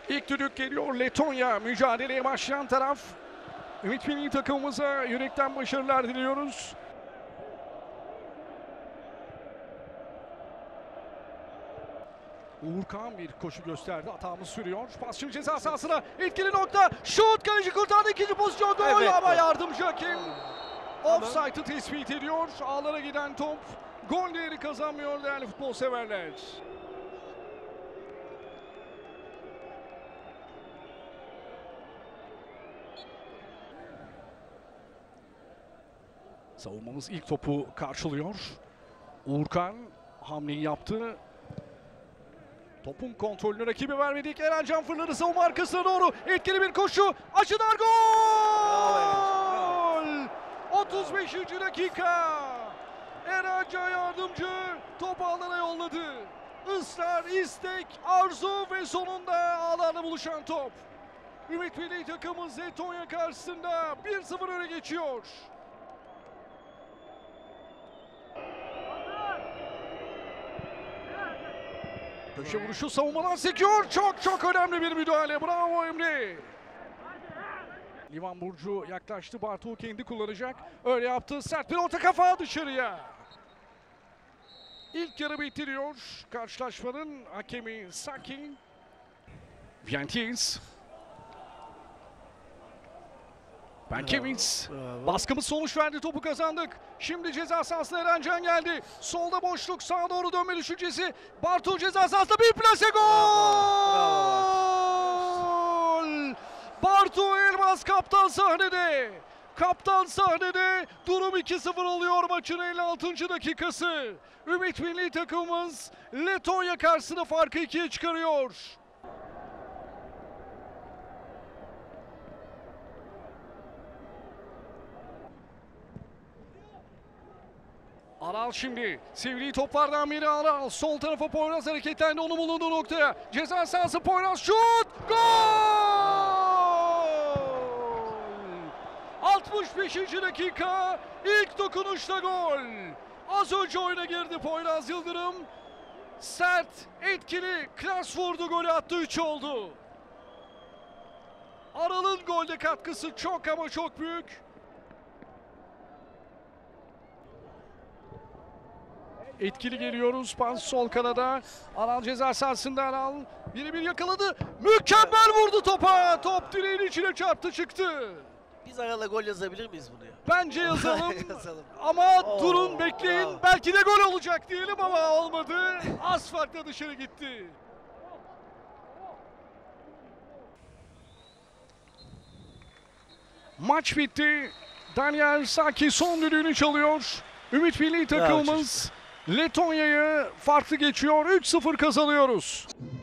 İlk düdük geliyor. Letonya mücadeleye başlayan taraf. Ümit milli takımımıza yürekten başarılar diliyoruz. Uğurkan bir koşu gösterdi. Hatamız sürüyor. Pas şimdi ceza sahasına. Etkili nokta. Şut. Kaleci kurtardı. İkinci pozisyon. Gol Evet. ama yardımcı hakem offside'ı tespit ediyor. Ağlara giden top gol değeri kazanmıyor değerli futbol severler. Savunmamız ilk topu karşılıyor. Uğurkan hamleyi yaptı. Topun kontrolünü rakibi vermedik. Erencan fırladı savunma arkasına doğru. Etkili bir koşu. Açıdan gol! 35. dakika. Erencan yardımcı topu ağlara yolladı. Israr, istek, arzu ve sonunda ağlarla buluşan top. Ümit milli takımımız Letonya karşısında 1-0 öne geçiyor. Köşe vuruşu savunmadan sekiyor. Çok önemli bir müdahale. Bravo Emre. Livan Burcu yaklaştı. Bartu kendi kullanacak. Öyle yaptı. Sert bir orta kafa dışarıya. İlk yarı bitiriyor. Karşılaşmanın hakemi Saki. Vientiz. Benkevins. Baskımız sonuç verdi. Topu kazandık. Şimdi ceza sahasına Erencan geldi. Solda boşluk. Sağa doğru dönme düşüncesi. Bartu ceza sahasında bir plase gol! Bartu Elmas kaptan sahnede. Kaptan sahnede. Durum 2-0 oluyor maçın 56. dakikası. Ümit milli takımımız Letonya karşısında farkı 2'ye çıkarıyor. Aral şimdi. Sevdiği toplardan biri Aral. Sol tarafa Poyraz hareketlendi onun bulunduğu noktaya. Ceza sahası Poyraz şut! Gol! 65. dakika. İlk dokunuşta gol. Az önce oyuna girdi Poyraz Yıldırım. Sert, etkili, klas vurdu, golü attı, 3 oldu. Aral'ın golde katkısı çok ama çok büyük. Etkili geliyoruz. Pas sol kanada. Aral ceza sahasında Aral. Bir yakaladı. Mükemmel vurdu topa. Top direğin içine çarptı çıktı. Biz Aral'a gol yazabilir miyiz bunu ya? Bence yazalım. Yazalım. Ama durun bekleyin. Bravo. Belki de gol olacak diyelim ama olmadı. Az farkla dışarı gitti. Maç bitti. Daniel Saki son düdüğünü çalıyor. Ümit milli takımımız Letonya'yı farklı geçiyor. 3-0 kazanıyoruz.